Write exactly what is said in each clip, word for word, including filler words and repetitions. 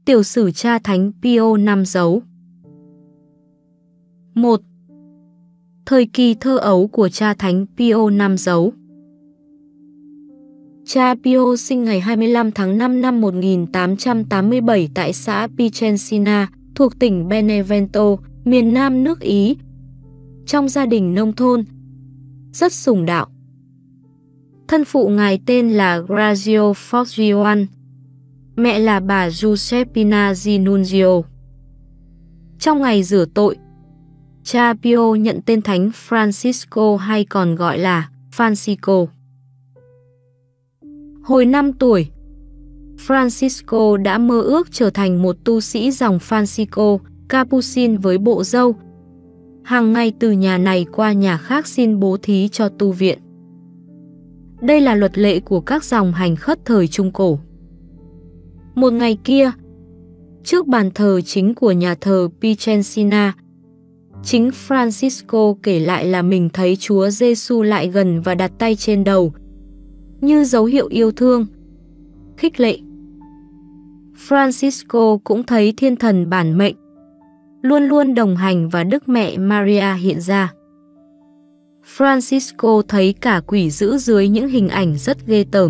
Tiểu sử cha Thánh Pio năm dấu. một. Thời kỳ thơ ấu của cha Thánh Pio năm dấu. Cha Pio sinh ngày hai mươi lăm tháng năm năm một nghìn tám trăm tám mươi bảy tại xã Piacenza, thuộc tỉnh Benevento, miền Nam nước Ý. Trong gia đình nông thôn, rất sùng đạo. Thân phụ ngài tên là Grazio Forgioan, mẹ là bà Giuseppina Ginunzio. Trong ngày rửa tội, cha Pio nhận tên Thánh Francisco hay còn gọi là Francisco. Hồi năm tuổi, Francisco đã mơ ước trở thành một tu sĩ dòng Francisco, Capuchin với bộ râu. Hàng ngày từ nhà này qua nhà khác xin bố thí cho tu viện. Đây là luật lệ của các dòng hành khất thời Trung Cổ. Một ngày kia, trước bàn thờ chính của nhà thờ Piacenza, chính Francisco kể lại là mình thấy Chúa Giêsu lại gần và đặt tay trên đầu, như dấu hiệu yêu thương, khích lệ. Francisco cũng thấy thiên thần bản mệnh, luôn luôn đồng hành và Đức Mẹ Maria hiện ra. Francisco thấy cả quỷ dữ dưới những hình ảnh rất ghê tởm.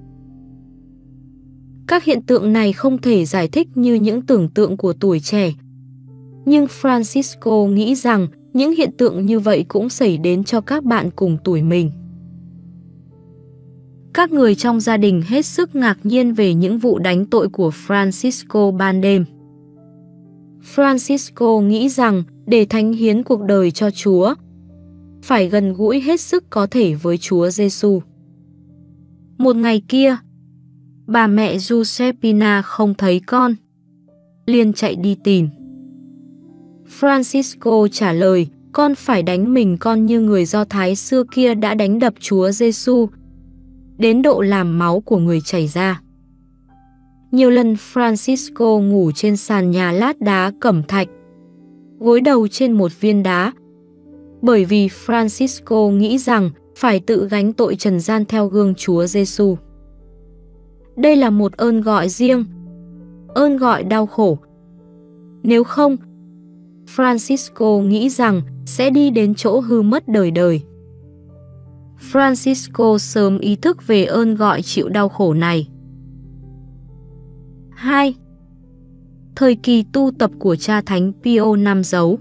Các hiện tượng này không thể giải thích như những tưởng tượng của tuổi trẻ. Nhưng Francisco nghĩ rằng những hiện tượng như vậy cũng xảy đến cho các bạn cùng tuổi mình. Các người trong gia đình hết sức ngạc nhiên về những vụ đánh tội của Francisco ban đêm. Francisco nghĩ rằng để thánh hiến cuộc đời cho Chúa, phải gần gũi hết sức có thể với Chúa Giêsu. Một ngày kia, bà mẹ Giuseppina không thấy con, liền chạy đi tìm. Francisco trả lời, con phải đánh mình con như người Do Thái xưa kia đã đánh đập Chúa Giêsu, đến độ làm máu của người chảy ra. Nhiều lần Francisco ngủ trên sàn nhà lát đá cẩm thạch, gối đầu trên một viên đá, bởi vì Francisco nghĩ rằng phải tự gánh tội trần gian theo gương Chúa Giêsu. Đây là một ơn gọi riêng, ơn gọi đau khổ. Nếu không, Francisco nghĩ rằng sẽ đi đến chỗ hư mất đời đời. Francisco sớm ý thức về ơn gọi chịu đau khổ này. hai. Thời kỳ tu tập của cha Thánh Pio năm dấu.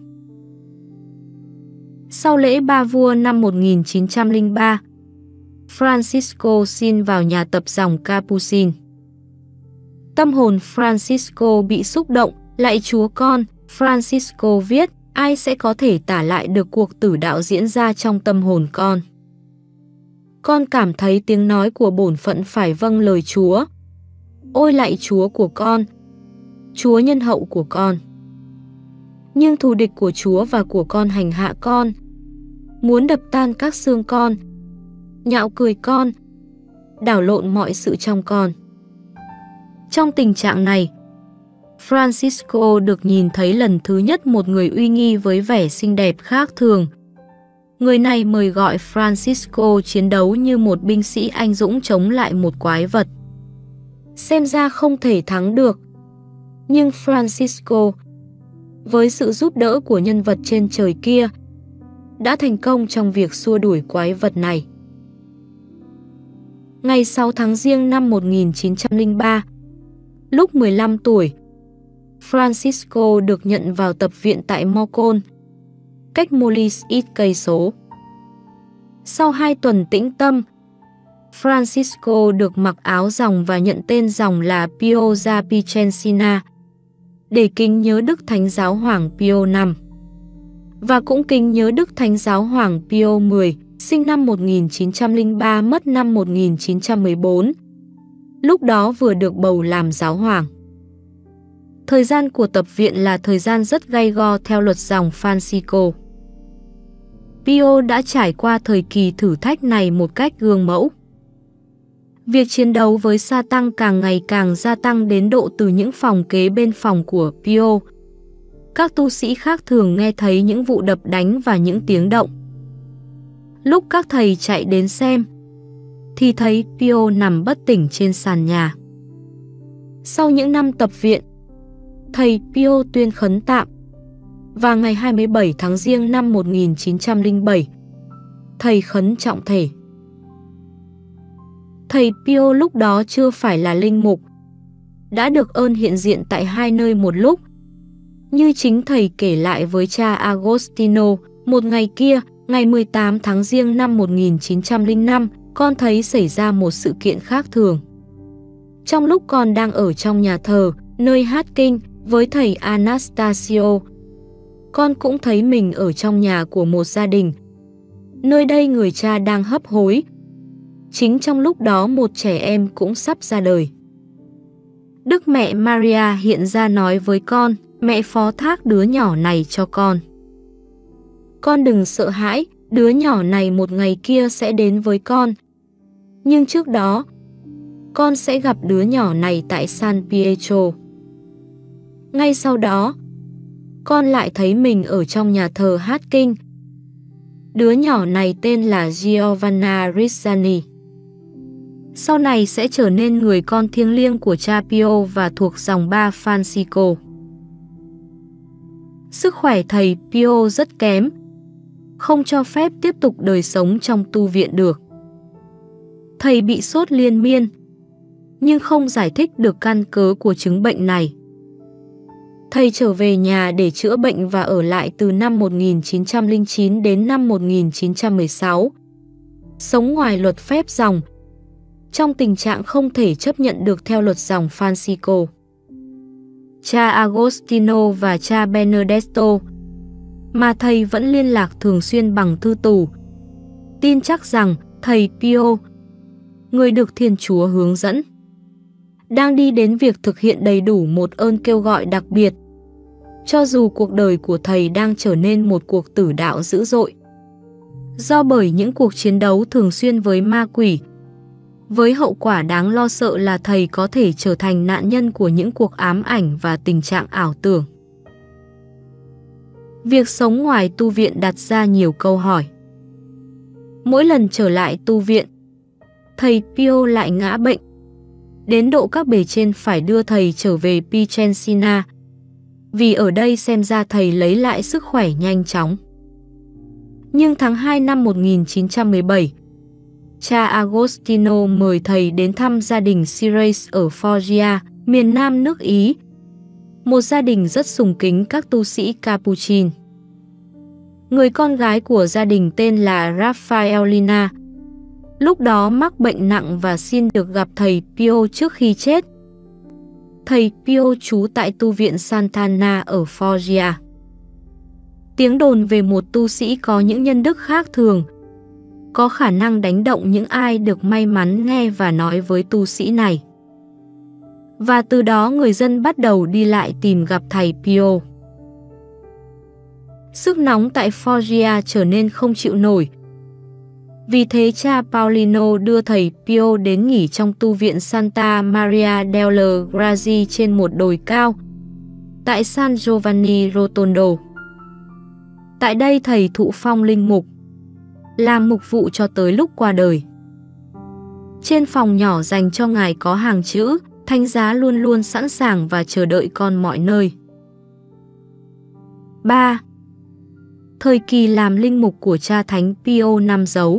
Sau lễ ba vua năm một nghìn chín trăm lẻ ba, Francisco xin vào nhà tập dòng Capuchin. Tâm hồn Francisco bị xúc động, lạy Chúa con, Francisco viết, ai sẽ có thể tả lại được cuộc tử đạo diễn ra trong tâm hồn con. Con cảm thấy tiếng nói của bổn phận phải vâng lời Chúa. Ôi lạy Chúa của con, Chúa nhân hậu của con. Nhưng thù địch của Chúa và của con hành hạ con, muốn đập tan các xương con, nhạo cười con, đảo lộn mọi sự trong con. Trong tình trạng này, Francisco được nhìn thấy lần thứ nhất một người uy nghi với vẻ xinh đẹp khác thường. Người này mời gọi Francisco chiến đấu như một binh sĩ anh dũng chống lại một quái vật. Xem ra không thể thắng được. Nhưng Francisco, với sự giúp đỡ của nhân vật trên trời kia, đã thành công trong việc xua đuổi quái vật này. Ngày sáu tháng Giêng năm một nghìn chín trăm lẻ ba, lúc mười lăm tuổi, Francisco được nhận vào tập viện tại Morcon, cách Molis ít cây số. Sau hai tuần tĩnh tâm, Francisco được mặc áo dòng và nhận tên dòng là Pio da Piacenza, để kính nhớ Đức Thánh Giáo Hoàng Pio năm, và cũng kính nhớ Đức Thánh Giáo Hoàng Pio mười, sinh năm một nghìn chín trăm lẻ ba mất năm một nghìn chín trăm mười bốn, lúc đó vừa được bầu làm giáo hoàng. Thời gian của tập viện là thời gian rất gay go theo luật dòng Francisco. Pio đã trải qua thời kỳ thử thách này một cách gương mẫu. Việc chiến đấu với Sa-tăng càng ngày càng gia tăng đến độ từ những phòng kế bên phòng của Pio, các tu sĩ khác thường nghe thấy những vụ đập đánh và những tiếng động. Lúc các thầy chạy đến xem, thì thấy Pio nằm bất tỉnh trên sàn nhà. Sau những năm tập viện, thầy Pio tuyên khấn tạm. Và ngày hai mươi bảy tháng Giêng năm một nghìn chín trăm lẻ bảy, thầy khấn trọng thể. Thầy Pio lúc đó chưa phải là linh mục, đã được ơn hiện diện tại hai nơi một lúc. Như chính thầy kể lại với cha Agostino, một ngày kia, ngày mười tám tháng Giêng năm một nghìn chín trăm lẻ năm, con thấy xảy ra một sự kiện khác thường. Trong lúc con đang ở trong nhà thờ, nơi hát kinh, với thầy Anastasio, con cũng thấy mình ở trong nhà của một gia đình. Nơi đây người cha đang hấp hối. Chính trong lúc đó một trẻ em cũng sắp ra đời. Đức Mẹ Maria hiện ra nói với con, mẹ phó thác đứa nhỏ này cho con. Con đừng sợ hãi, đứa nhỏ này một ngày kia sẽ đến với con. Nhưng trước đó, con sẽ gặp đứa nhỏ này tại San Pietro. Ngay sau đó, con lại thấy mình ở trong nhà thờ hát kinh. Đứa nhỏ này tên là Giovanna Rizzani. Sau này sẽ trở nên người con thiêng liêng của cha Pio và thuộc dòng ba Francisco. Sức khỏe thầy Pio rất kém, không cho phép tiếp tục đời sống trong tu viện được. Thầy bị sốt liên miên, nhưng không giải thích được căn cớ của chứng bệnh này. Thầy trở về nhà để chữa bệnh và ở lại từ năm một nghìn chín trăm lẻ chín đến năm một nghìn chín trăm mười sáu. Sống ngoài luật phép dòng, trong tình trạng không thể chấp nhận được theo luật dòng Francisco. Cha Agostino và cha Benedetto, mà thầy vẫn liên lạc thường xuyên bằng thư tù, tin chắc rằng thầy Pio, người được Thiên Chúa hướng dẫn, đang đi đến việc thực hiện đầy đủ một ơn kêu gọi đặc biệt, cho dù cuộc đời của thầy đang trở nên một cuộc tử đạo dữ dội. Do bởi những cuộc chiến đấu thường xuyên với ma quỷ, với hậu quả đáng lo sợ là thầy có thể trở thành nạn nhân của những cuộc ám ảnh và tình trạng ảo tưởng. Việc sống ngoài tu viện đặt ra nhiều câu hỏi. Mỗi lần trở lại tu viện, thầy Pio lại ngã bệnh, đến độ các bề trên phải đưa thầy trở về Piacenza, vì ở đây xem ra thầy lấy lại sức khỏe nhanh chóng. Nhưng tháng hai năm một nghìn chín trăm mười bảy, cha Agostino mời thầy đến thăm gia đình Sires ở Foggia, miền nam nước Ý, một gia đình rất sùng kính các tu sĩ Capuchin. Người con gái của gia đình tên là Raffaellina, lúc đó mắc bệnh nặng và xin được gặp thầy Pio trước khi chết. Thầy Pio trú tại tu viện Sant'Anna ở Foggia. Tiếng đồn về một tu sĩ có những nhân đức khác thường, có khả năng đánh động những ai được may mắn nghe và nói với tu sĩ này. Và từ đó người dân bắt đầu đi lại tìm gặp thầy Pio. Sức nóng tại Foggia trở nên không chịu nổi. Vì thế cha Paolino đưa thầy Pio đến nghỉ trong tu viện Santa Maria delle Grazie trên một đồi cao, tại San Giovanni Rotondo. Tại đây thầy thụ phong linh mục, làm mục vụ cho tới lúc qua đời. Trên phòng nhỏ dành cho ngài có hàng chữ, thánh giá luôn luôn sẵn sàng và chờ đợi con mọi nơi. ba. Thời kỳ làm linh mục của cha thánh Pio năm dấu.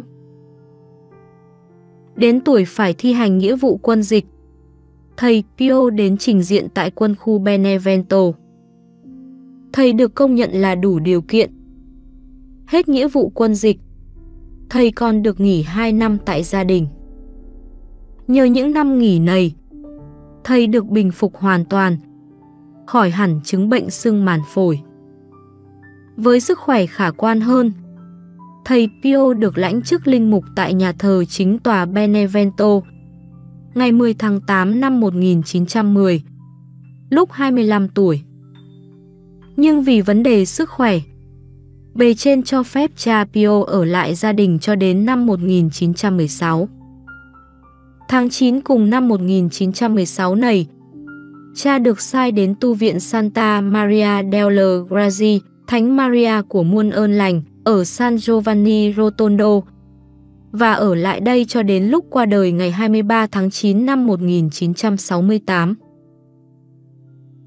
Đến tuổi phải thi hành nghĩa vụ quân dịch, thầy Pio đến trình diện tại quân khu Benevento. Thầy được công nhận là đủ điều kiện. Hết nghĩa vụ quân dịch, thầy còn được nghỉ hai năm tại gia đình. Nhờ những năm nghỉ này, thầy được bình phục hoàn toàn, khỏi hẳn chứng bệnh sưng màn phổi. Với sức khỏe khả quan hơn, thầy Pio được lãnh chức linh mục tại nhà thờ chính tòa Benevento ngày mười tháng tám năm một nghìn chín trăm mười, lúc hai mươi lăm tuổi. Nhưng vì vấn đề sức khỏe, bề trên cho phép cha Pio ở lại gia đình cho đến năm một nghìn chín trăm mười sáu. Tháng chín cùng năm một nghìn chín trăm mười sáu này, cha được sai đến tu viện Santa Maria delle Grazie, Thánh Maria của muôn ơn lành, ở San Giovanni Rotondo, và ở lại đây cho đến lúc qua đời ngày hai mươi ba tháng chín năm một nghìn chín trăm sáu mươi tám.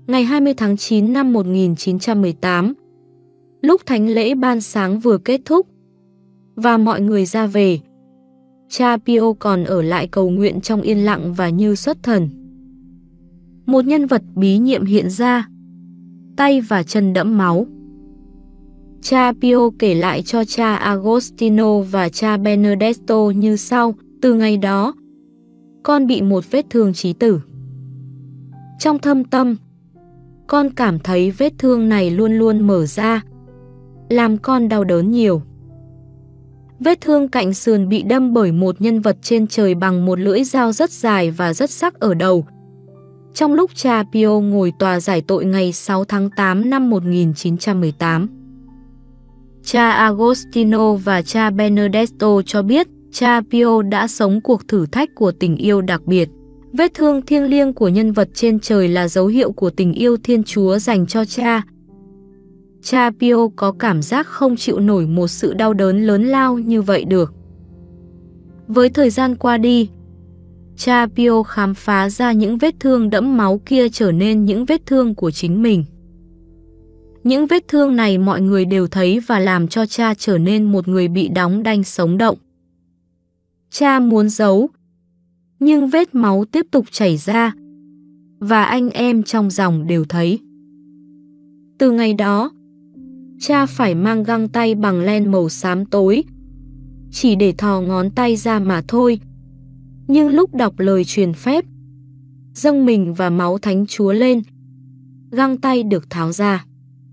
Ngày hai mươi tháng chín năm một nghìn chín trăm mười tám, lúc thánh lễ ban sáng vừa kết thúc và mọi người ra về, cha Pio còn ở lại cầu nguyện trong yên lặng và như xuất thần. Một nhân vật bí nhiệm hiện ra, tay và chân đẫm máu. Cha Pio kể lại cho cha Agostino và cha Benedetto như sau: từ ngày đó, con bị một vết thương chí tử. Trong thâm tâm, con cảm thấy vết thương này luôn luôn mở ra, làm con đau đớn nhiều. Vết thương cạnh sườn bị đâm bởi một nhân vật trên trời bằng một lưỡi dao rất dài và rất sắc ở đầu. Trong lúc cha Pio ngồi tòa giải tội ngày sáu tháng tám năm một nghìn chín trăm mười tám. Cha Agostino và cha Benedetto cho biết cha Pio đã sống cuộc thử thách của tình yêu đặc biệt. Vết thương thiêng liêng của nhân vật trên trời là dấu hiệu của tình yêu Thiên Chúa dành cho cha. Cha Pio có cảm giác không chịu nổi một sự đau đớn lớn lao như vậy được. Với thời gian qua đi, cha Pio khám phá ra những vết thương đẫm máu kia trở nên những vết thương của chính mình. Những vết thương này mọi người đều thấy và làm cho cha trở nên một người bị đóng đanh sống động. Cha muốn giấu, nhưng vết máu tiếp tục chảy ra, và anh em trong dòng đều thấy. Từ ngày đó, cha phải mang găng tay bằng len màu xám tối, chỉ để thò ngón tay ra mà thôi. Nhưng lúc đọc lời truyền phép, dâng mình và máu Thánh Chúa lên, găng tay được tháo ra.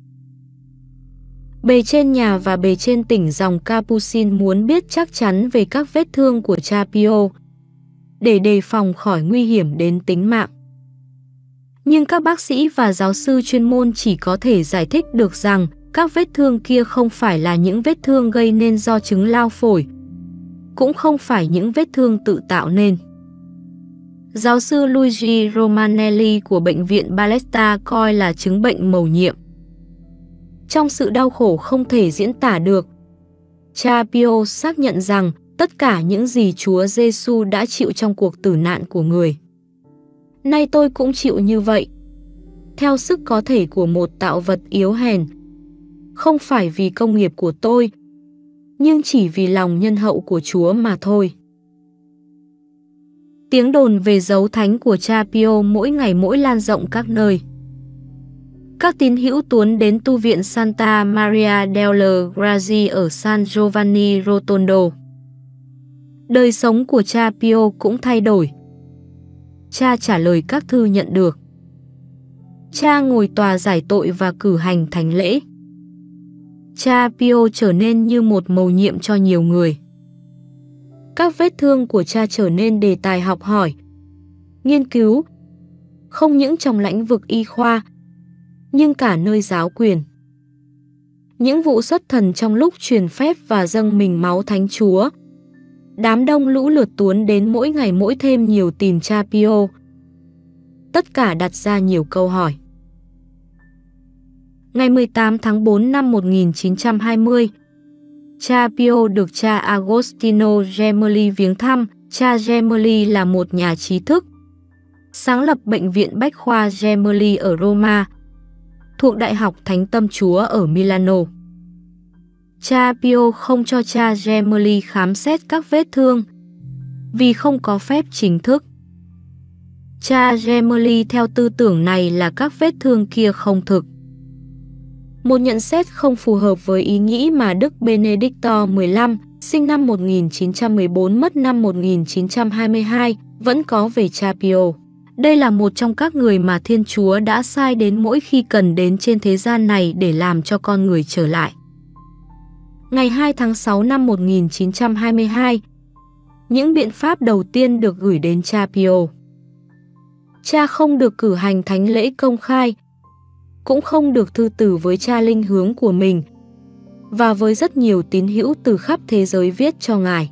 Bề trên nhà và bề trên tỉnh dòng Capuchin muốn biết chắc chắn về các vết thương của cha Pio, để đề phòng khỏi nguy hiểm đến tính mạng. Nhưng các bác sĩ và giáo sư chuyên môn chỉ có thể giải thích được rằng các vết thương kia không phải là những vết thương gây nên do chứng lao phổi, cũng không phải những vết thương tự tạo nên. Giáo sư Luigi Romanelli của bệnh viện Balletta coi là chứng bệnh mầu nhiệm. Trong sự đau khổ không thể diễn tả được, cha Pio xác nhận rằng tất cả những gì Chúa Giêsu đã chịu trong cuộc tử nạn của người, nay tôi cũng chịu như vậy, theo sức có thể của một tạo vật yếu hèn, không phải vì công nghiệp của tôi, nhưng chỉ vì lòng nhân hậu của Chúa mà thôi. Tiếng đồn về dấu thánh của cha Pio mỗi ngày mỗi lan rộng các nơi. Các tín hữu tuôn đến tu viện Santa Maria delle Grazie ở San Giovanni Rotondo. Đời sống của cha Pio cũng thay đổi. Cha trả lời các thư nhận được. Cha ngồi tòa giải tội và cử hành thánh lễ. Cha Pio trở nên như một mầu nhiệm cho nhiều người. Các vết thương của cha trở nên đề tài học hỏi, nghiên cứu, không những trong lĩnh vực y khoa, nhưng cả nơi giáo quyền. Những vụ xuất thần trong lúc truyền phép và dâng mình máu Thánh Chúa. Đám đông lũ lượt tuôn đến mỗi ngày mỗi thêm nhiều tìm cha Pio. Tất cả đặt ra nhiều câu hỏi. Ngày mười tám tháng tư năm một nghìn chín trăm hai mươi, cha Pio được cha Agostino Gemelli viếng thăm. Cha Gemelli là một nhà trí thức, sáng lập bệnh viện Bách khoa Gemelli ở Roma, thuộc Đại học Thánh Tâm Chúa ở Milano. Cha Pio không cho cha Gemelli khám xét các vết thương, vì không có phép chính thức. Cha Gemelli theo tư tưởng này là các vết thương kia không thực. Một nhận xét không phù hợp với ý nghĩ mà Đức Benedicto mười lăm, sinh năm một nghìn chín trăm mười bốn mất năm một nghìn chín trăm hai mươi hai, vẫn có về cha Pio. Đây là một trong các người mà Thiên Chúa đã sai đến mỗi khi cần đến trên thế gian này để làm cho con người trở lại. Ngày hai tháng sáu năm một nghìn chín trăm hai mươi hai, những biện pháp đầu tiên được gửi đến cha Pio. Cha không được cử hành thánh lễ công khai, cũng không được thư tử với cha linh hướng của mình, và với rất nhiều tín hữu từ khắp thế giới viết cho ngài.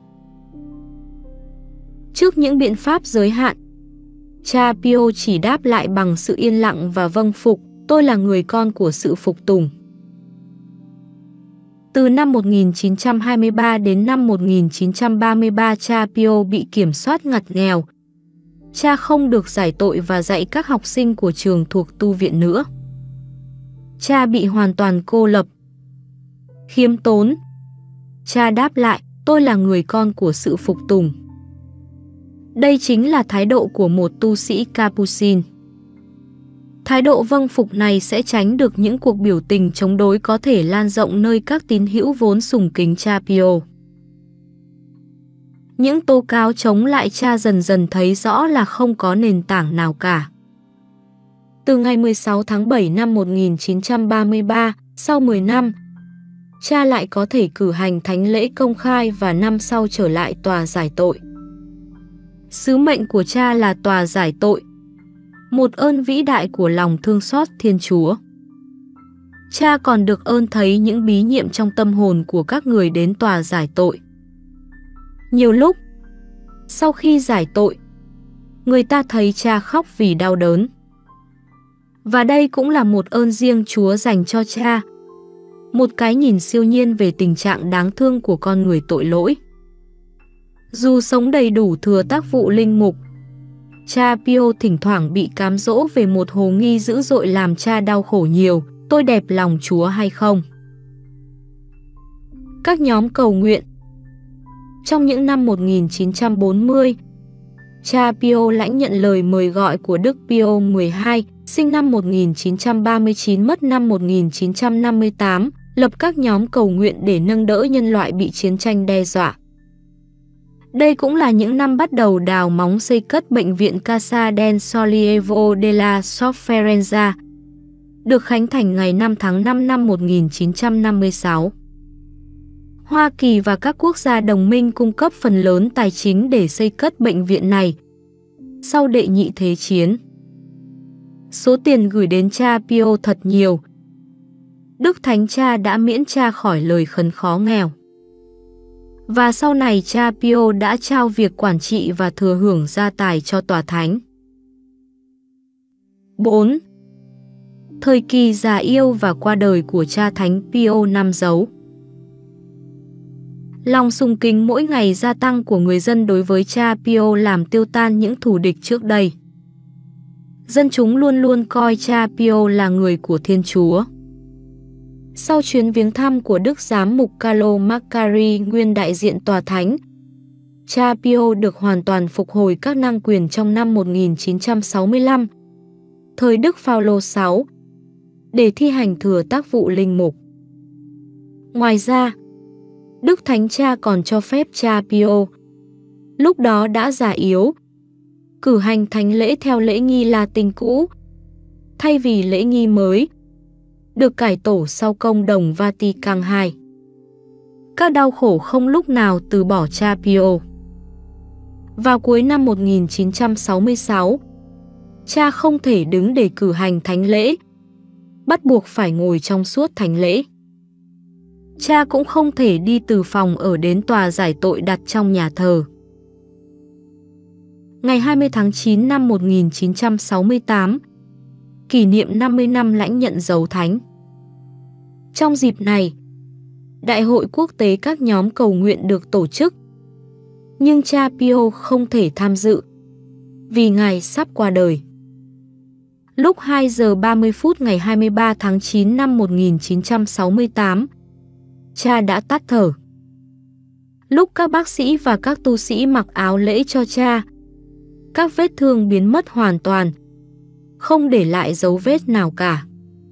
Trước những biện pháp giới hạn, cha Pio chỉ đáp lại bằng sự yên lặng và vâng phục. Tôi là người con của sự phục tùng. Từ năm một nghìn chín trăm hai mươi ba đến năm một nghìn chín trăm ba mươi ba, cha Pio bị kiểm soát ngặt nghèo. Cha không được giải tội và dạy các học sinh của trường thuộc tu viện nữa. Cha bị hoàn toàn cô lập. Khiêm tốn. Cha đáp lại, tôi là người con của sự phục tùng. Đây chính là thái độ của một tu sĩ Capuchin. Thái độ vâng phục này sẽ tránh được những cuộc biểu tình chống đối có thể lan rộng nơi các tín hữu vốn sùng kính cha Pio. Những tố cáo chống lại cha dần dần thấy rõ là không có nền tảng nào cả. Từ ngày mười sáu tháng bảy năm một nghìn chín trăm ba mươi ba, sau mười năm, cha lại có thể cử hành thánh lễ công khai và năm sau trở lại tòa giải tội. Sứ mệnh của cha là tòa giải tội, một ơn vĩ đại của lòng thương xót Thiên Chúa. Cha còn được ơn thấy những bí nhiệm trong tâm hồn của các người đến tòa giải tội. Nhiều lúc, sau khi giải tội, người ta thấy cha khóc vì đau đớn. Và đây cũng là một ơn riêng Chúa dành cho cha, một cái nhìn siêu nhiên về tình trạng đáng thương của con người tội lỗi. Dù sống đầy đủ thừa tác vụ linh mục, cha Pio thỉnh thoảng bị cám dỗ về một hồ nghi dữ dội làm cha đau khổ nhiều, tôi đẹp lòng Chúa hay không? Các nhóm cầu nguyện. Trong những năm một nghìn chín trăm bốn mươi, cha Pio lãnh nhận lời mời gọi của Đức Pio mười hai, sinh năm một nghìn chín trăm ba mươi chín mất năm một nghìn chín trăm năm mươi tám, lập các nhóm cầu nguyện để nâng đỡ nhân loại bị chiến tranh đe dọa. Đây cũng là những năm bắt đầu đào móng xây cất bệnh viện Casa del Sollievo della Sofferenza, được khánh thành ngày năm tháng năm năm một nghìn chín trăm năm mươi sáu. Hoa Kỳ và các quốc gia đồng minh cung cấp phần lớn tài chính để xây cất bệnh viện này. Sau đệ nhị thế chiến, số tiền gửi đến cha Pio thật nhiều. Đức Thánh Cha đã miễn cha khỏi lời khấn khó nghèo. Và sau này cha Pio đã trao việc quản trị và thừa hưởng gia tài cho tòa thánh. bốn. Thời kỳ già yêu và qua đời của cha Thánh Pio năm dấu. Lòng sùng kính mỗi ngày gia tăng của người dân đối với cha Pio làm tiêu tan những thù địch trước đây. Dân chúng luôn luôn coi cha Pio là người của Thiên Chúa. Sau chuyến viếng thăm của Đức Giám mục Carlo Maccari, nguyên đại diện tòa thánh, cha Pio được hoàn toàn phục hồi các năng quyền trong năm một nghìn chín trăm sáu mươi lăm, thời Đức Phaolô thứ sáu, để thi hành thừa tác vụ linh mục. Ngoài ra, Đức Thánh Cha còn cho phép cha Pio, lúc đó đã già yếu, cử hành thánh lễ theo lễ nghi Latin cũ, thay vì lễ nghi mới, được cải tổ sau công đồng Vatican hai. Các đau khổ không lúc nào từ bỏ cha Pio. Vào cuối năm một nghìn chín trăm sáu mươi sáu, cha không thể đứng để cử hành thánh lễ, bắt buộc phải ngồi trong suốt thánh lễ. Cha cũng không thể đi từ phòng ở đến tòa giải tội đặt trong nhà thờ. Ngày hai mươi tháng chín năm một nghìn chín trăm sáu mươi tám, kỷ niệm năm mươi năm lãnh nhận dấu thánh. Trong dịp này, Đại hội quốc tế các nhóm cầu nguyện được tổ chức, nhưng cha Pio không thể tham dự vì ngài sắp qua đời. Lúc hai giờ ba mươi phút ngày hai mươi ba tháng chín năm một nghìn chín trăm sáu mươi tám, cha đã tắt thở. Lúc các bác sĩ và các tu sĩ mặc áo lễ cho cha, các vết thương biến mất hoàn toàn, không để lại dấu vết nào cả.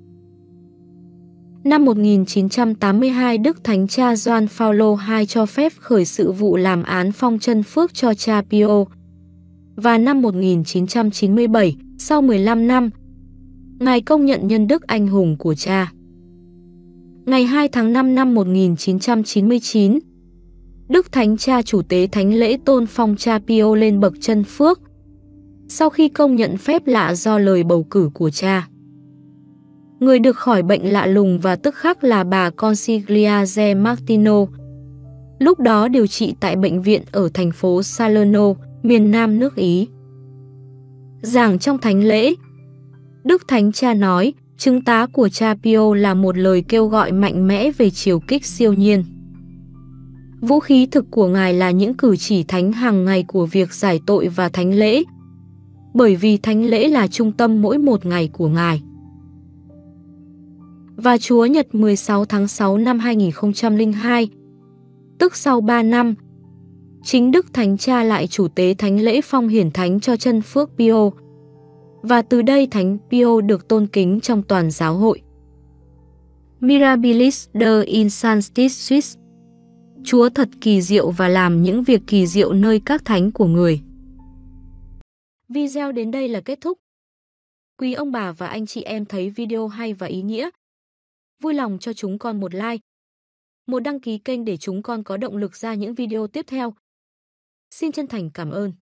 Năm một nghìn chín trăm tám mươi hai, Đức Thánh Cha Gioan Phaolô thứ hai cho phép khởi sự vụ làm án phong chân phước cho cha Pio. Và năm một nghìn chín trăm chín mươi bảy, sau mười lăm năm, ngài công nhận nhân đức anh hùng của cha. Ngày hai tháng năm năm một nghìn chín trăm chín mươi chín, Đức Thánh Cha chủ tế thánh lễ tôn phong cha Pio lên bậc chân phước, sau khi công nhận phép lạ do lời bầu cử của cha. Người được khỏi bệnh lạ lùng và tức khắc là bà Consiglia de Martino, lúc đó điều trị tại bệnh viện ở thành phố Salerno, miền Nam nước Ý. Giảng trong thánh lễ, Đức Thánh Cha nói, chứng tá của cha Pio là một lời kêu gọi mạnh mẽ về chiều kích siêu nhiên. Vũ khí thực của ngài là những cử chỉ thánh hàng ngày của việc giải tội và thánh lễ, bởi vì thánh lễ là trung tâm mỗi một ngày của Ngài. Và Chúa Nhật mười sáu tháng sáu năm hai nghìn không trăm lẻ hai, tức sau ba năm, chính Đức Thánh Cha lại chủ tế thánh lễ phong hiển thánh cho chân Phước Pio. Và từ đây Thánh Pio được tôn kính trong toàn giáo hội. Mirabilis de Insantis Suis. Chúa thật kỳ diệu và làm những việc kỳ diệu nơi các thánh của người. Video đến đây là kết thúc. Quý ông bà và anh chị em thấy video hay và ý nghĩa, vui lòng cho chúng con một like, một đăng ký kênh để chúng con có động lực ra những video tiếp theo. Xin chân thành cảm ơn.